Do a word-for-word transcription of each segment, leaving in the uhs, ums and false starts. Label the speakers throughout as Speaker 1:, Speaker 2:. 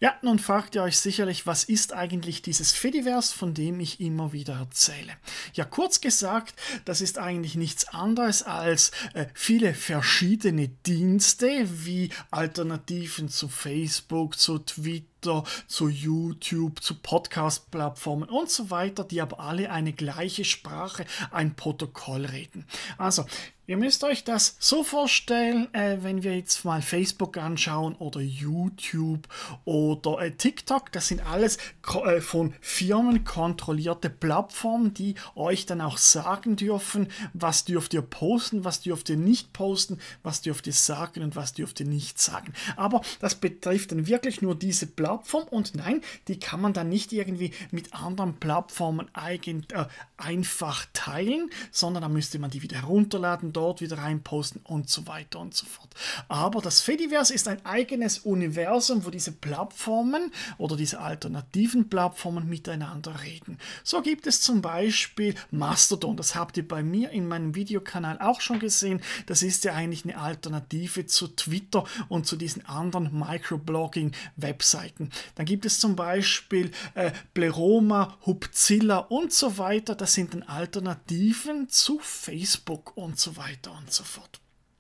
Speaker 1: Ja, nun fragt ihr euch sicherlich, was ist eigentlich dieses Fediverse, von dem ich immer wieder erzähle? Ja, kurz gesagt, das ist eigentlich nichts anderes als äh, viele verschiedene Dienste wie Alternativen zu Facebook, zu Twitter, zu YouTube, zu Podcast-Plattformen und so weiter, die aber alle eine gleiche Sprache, ein Protokoll reden. Also, ihr müsst euch das so vorstellen, äh, wenn wir jetzt mal Facebook anschauen oder YouTube oder äh, TikTok, das sind alles äh, von Firmen kontrollierte Plattformen, die euch dann auch sagen dürfen, was dürft ihr posten, was dürft ihr nicht posten, was dürft ihr sagen und was dürft ihr nicht sagen. Aber das betrifft dann wirklich nur diese Plattform und nein, die kann man dann nicht irgendwie mit anderen Plattformen eigen, äh, einfach teilen, sondern da müsste man die wieder herunterladen, dort wieder reinposten und so weiter und so fort. Aber das Fediverse ist ein eigenes Universum, wo diese Plattformen oder diese alternativen Plattformen miteinander reden. So gibt es zum Beispiel Mastodon, das habt ihr bei mir in meinem Videokanal auch schon gesehen. Das ist ja eigentlich eine Alternative zu Twitter und zu diesen anderen Microblogging-Webseiten. Dann gibt es zum Beispiel äh, Pleroma, Hubzilla und so weiter. Das sind dann Alternativen zu Facebook und so weiter und so fort.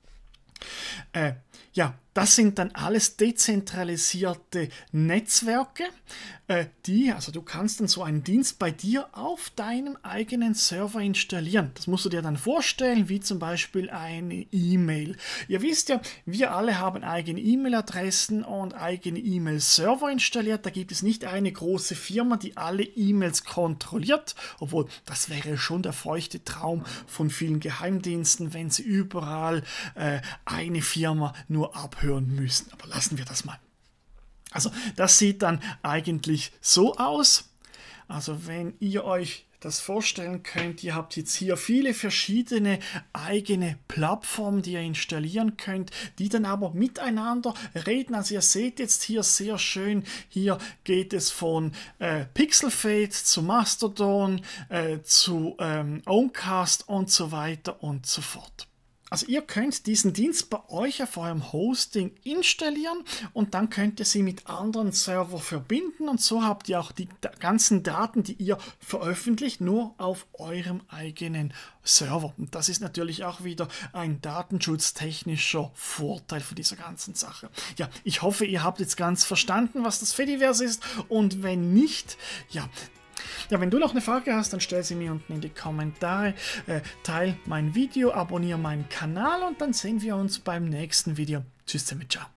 Speaker 1: Äh, ja, das sind dann alles dezentralisierte Netzwerke, äh, die, also du kannst dann so einen Dienst bei dir auf deinem eigenen Server installieren. Das musst du dir dann vorstellen, wie zum Beispiel eine E-Mail. Ihr wisst ja, wir alle haben eigene E-Mail-Adressen und eigene E-Mail-Server installiert. Da gibt es nicht eine große Firma, die alle E-Mails kontrolliert, obwohl das wäre schon der feuchte Traum von vielen Geheimdiensten, wenn sie überall äh, eine Firma nur abhören müssen. Aber lassen wir das mal. Also das sieht dann eigentlich so aus. Also wenn ihr euch das vorstellen könnt, ihr habt jetzt hier viele verschiedene eigene Plattformen, die ihr installieren könnt, die dann aber miteinander reden. Also ihr seht jetzt hier sehr schön, hier geht es von äh, Pixelfade zu Mastodon, äh, zu ähm, Owncast und so weiter und so fort. Also ihr könnt diesen Dienst bei euch auf eurem Hosting installieren und dann könnt ihr sie mit anderen Servern verbinden und so habt ihr auch die ganzen Daten, die ihr veröffentlicht, nur auf eurem eigenen Server. Und das ist natürlich auch wieder ein datenschutztechnischer Vorteil von dieser ganzen Sache. Ja, ich hoffe, ihr habt jetzt ganz verstanden, was das Fediverse ist und wenn nicht, ja, Ja, wenn du noch eine Frage hast, dann stell sie mir unten in die Kommentare, äh, teil mein Video, abonniere meinen Kanal und dann sehen wir uns beim nächsten Video. Tschüss zusammen, ciao.